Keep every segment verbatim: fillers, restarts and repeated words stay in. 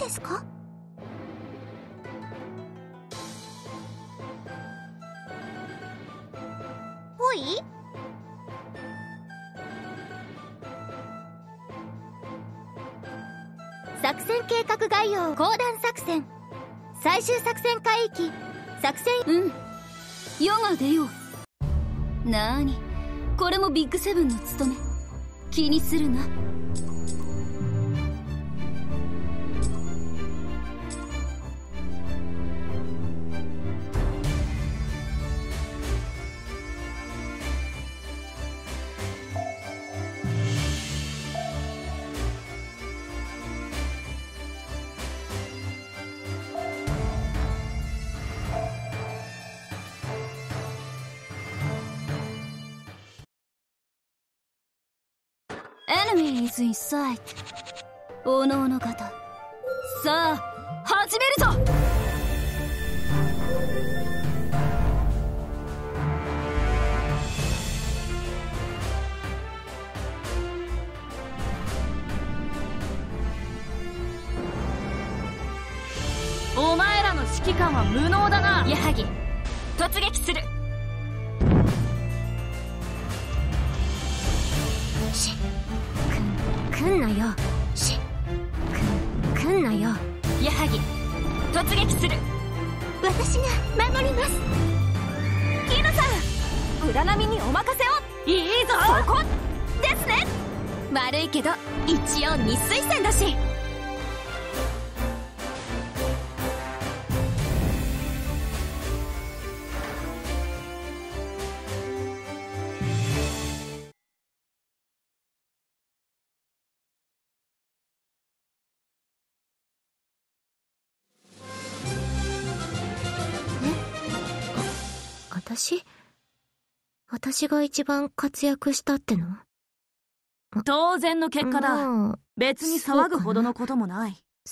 ですか？ほい？作戦計画概要。公団作戦最終作戦海域作戦。 うん、世が出よう。なーに、これもビッグセブンの務め。気にするな。Enemy is in sight。 おのおの方、さあ始めるぞ。 お前らの指揮官は無能だな。 矢作、突撃する。 しくんなよ。しくんくんなよ。 矢作、突撃する。 私が守ります。 キヌさん、占みにお任せを。 いいぞ。 そこですね。悪いけど一応日水戦だし。 私私が一番活躍したっての？ 当然の結果だ。 まあ、 別に騒ぐほどのこともない。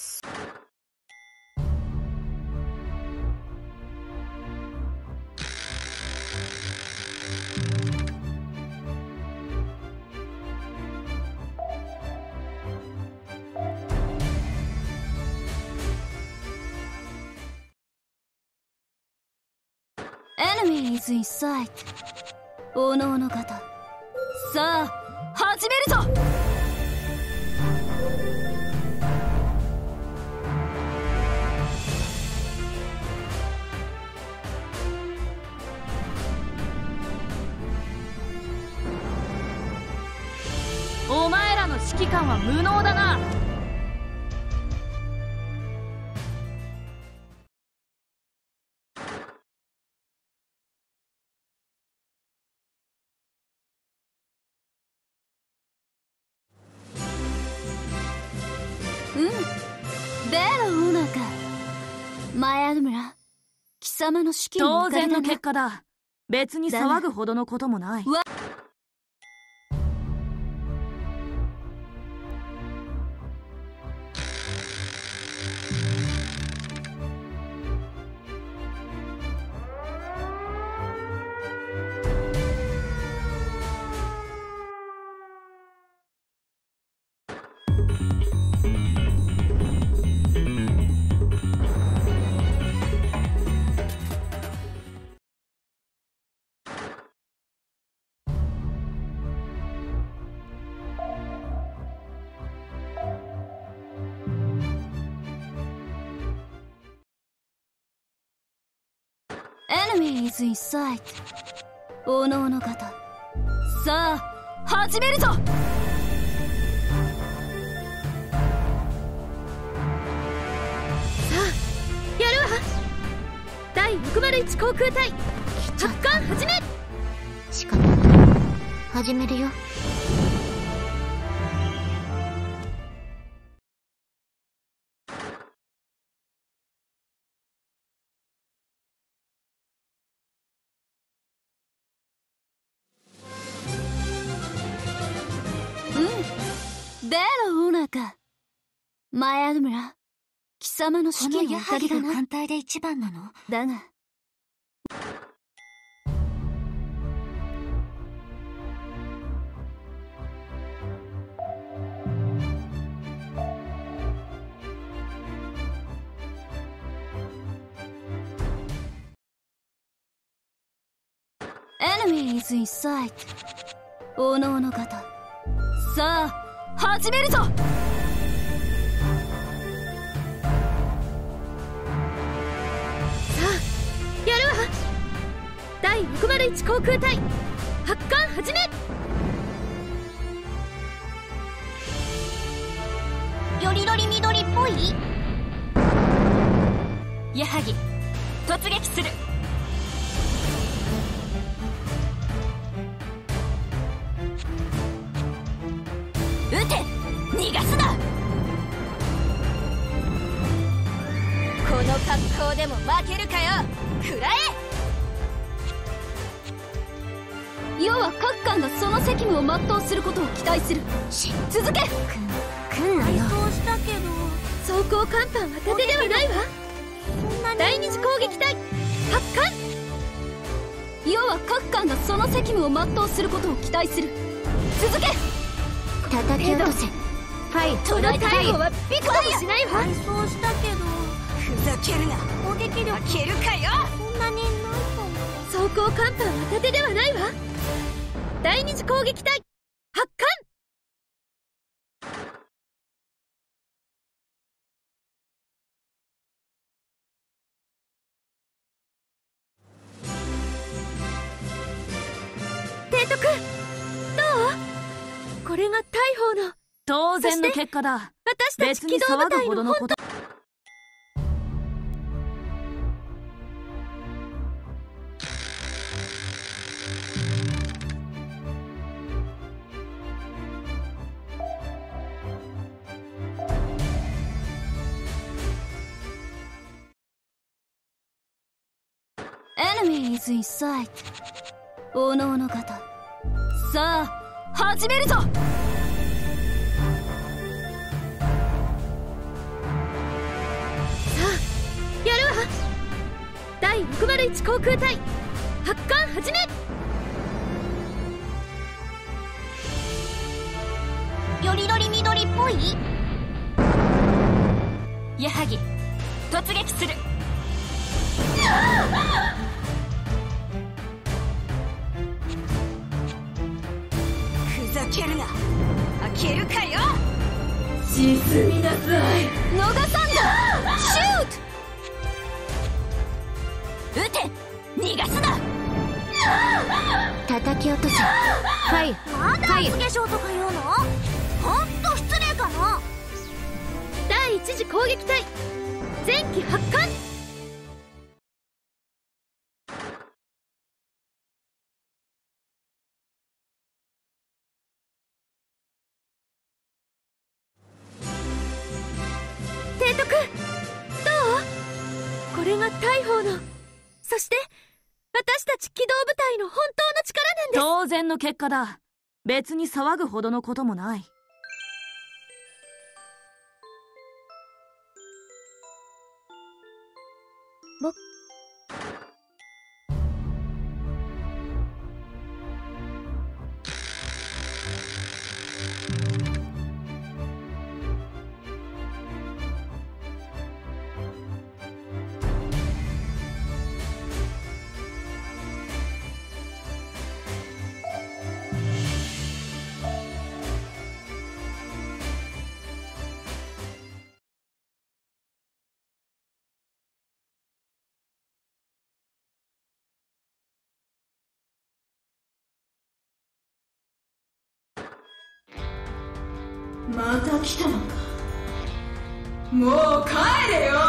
Enemy is in sight。 おのおの方、さあ始めるぞ。 お前らの指揮官は無能だな。 うん、ベロオーナーか。前アドムラ、貴様の指揮のお当然のかげだな。 結果だ。別に騒ぐほどのこともない。 Enemy is in sight。 おのおの方、さあ始めるぞ。 さあやるわ。だいろくまるいち航空隊発艦始め。しかも始めるよ。 うん、ベロオーナーか。前アドムラ、貴様の指揮のおかげだな。 艦隊で一番なの？ だが Enemy is in sight。おのおの方、さあ始めるぞ。 やるわ。だいろくまるいち航空隊発艦始め。 よりどりみどりっぽい。矢作突撃する。撃て、逃がすな。この格好でも負けるかよ。食らえ。要は各艦がその責務を全うすることを期待する。し続け。 来んなよ。 そうしたけど装甲甲板は盾ではないわ。第二次攻撃隊発艦。 要は各艦がその責務を全うすることを期待する。続け。 叩き落とせ。はい、その逮捕はびくともしないわ。 そうしたけどふざけるな。攻撃力負けるかよ。そんなにないかも。 装甲甲板は盾ではないわ。第二次攻撃隊発艦。提督、どう？これが大砲の当然の結果だ。 私たち機動部隊の本当。 Enemy is in sight。おのおの方、さあ始めるぞ。 やるわ。だいろくまるいち航空隊発艦始め。 よりどりみどりっぽい。矢作突撃する。ふざけるな。開けるかよ。 沈みなさい。 逃さんぞ。シュート。撃て、逃がすな。 叩き落とせ。はい、 まだ厚化粧とか言うの？ほんと失礼かな。 第一次攻撃隊前期発艦。提督、どう？これが大砲の、そして私たち機動部隊の本当の力なんです。 当然の結果だ。別に騒ぐほどのこともない。 ぼまた来たのか。もう帰れよ。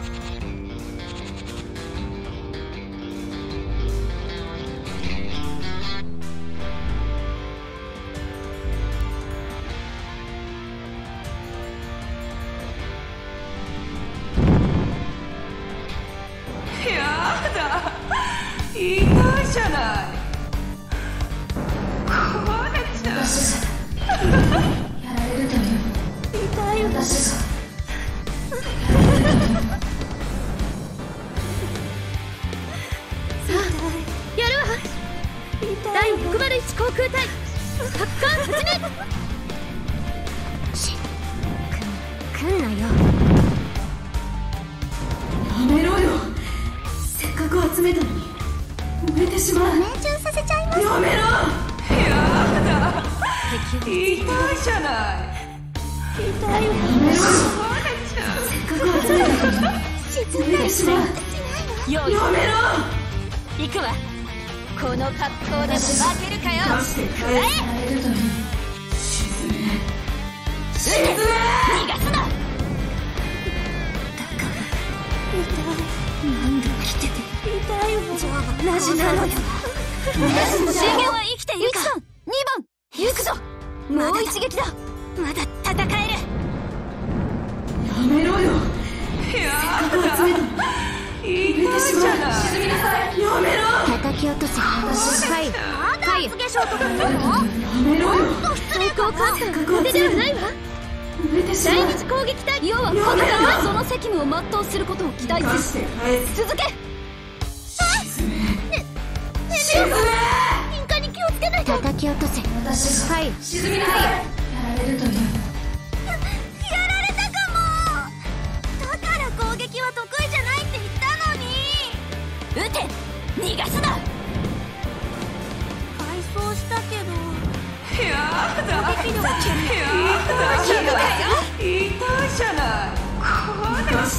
やだ、痛いじゃない。壊れちゃう。やられるという痛い。私がさあ、やるわ。だいろくまるいち航空隊発艦始め。し来んなよ。 やめろよ。せっかく集めたのに燃えてしまう。 命中させちゃやめろ。やだ、痛いじゃない。痛いわ。やめろ。せっかく集めたのに沈んでしまう。 よい、 やめろ。 行くわ。この格好でも負けるかよ。 食らえ。沈め、沈め。 逃がすな。 なんで来てて痛いわ。 なしなのよ。 信玄は生きているか。にばん行くぞ。もう一撃だ。 まだ戦える。 やめろよ。やだ、痛いじゃない。沈みなさい。やめろ。 叩き落とせ。はいまだ厚化粧とかするの。 やめろよ。 失礼か。勝手ではないわ。第二次攻撃隊。 要はこのからその責務を全うすることを期待する。続け。 沈め、沈め。 民間に気をつけないと。叩き落とせ。 私が、 はい沈みなさい。やられるという。 やられたかも。だから攻撃は得意じゃないって言ったのに。 撃て。逃がすな。 回想したけどやだ、 攻撃力やだ、痛いじゃない。こうです。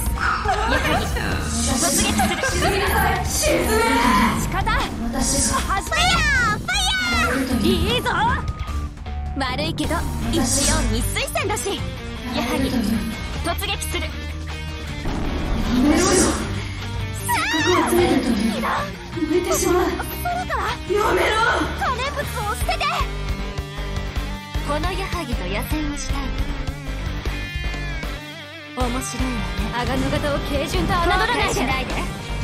突撃する。 沈みなさい。沈め。 仕方。 私が、 始めやられるという。 いいぞ。悪いけど一応日水戦だし、やはり突撃する。 やめろよ。せっかく集めるという。埋めてしまう。やめろ。 金物を捨てて。 この矢作と野戦をしたい。面白いわね。 阿賀野型を軽順と侮らないで。 ないで。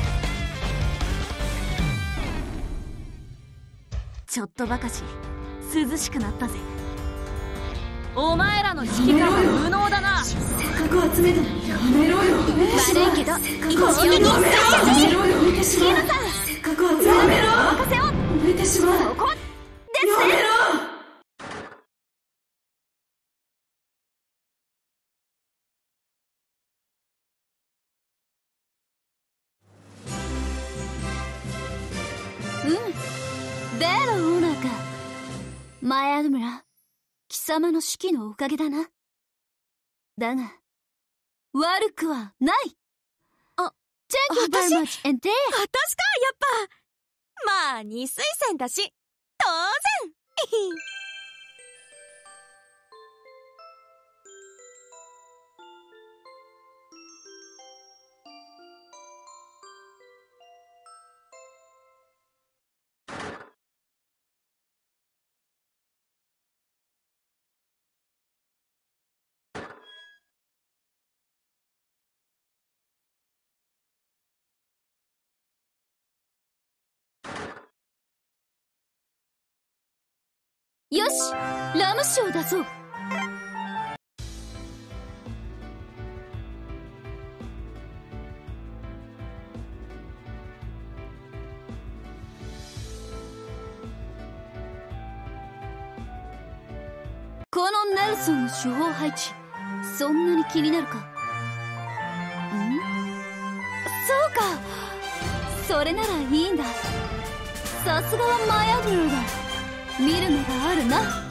ちょっとばかし涼しくなったぜ。お前らの指揮官は無能だな。 せっかく集めたのにやめろよ。 悪いけど一応日やめろよ。埋めてしまう。 さんせっかく集めたのにや任せよ。 埋めてしまう。 ここですね。 やめろ。 うんでのオーナーか。前アドムラ、貴様の指揮のおかげだな。だが悪くはない。 あ、 Thank you very much and there。 私か、やっぱ。まあ日水戦だし当然。 よし、ラム酒を出そう。このネルソンの手法配置、そんなに気になるか？ん？そうか、それならいいんだ。さすがはマヤブルーだ。見る目があるな。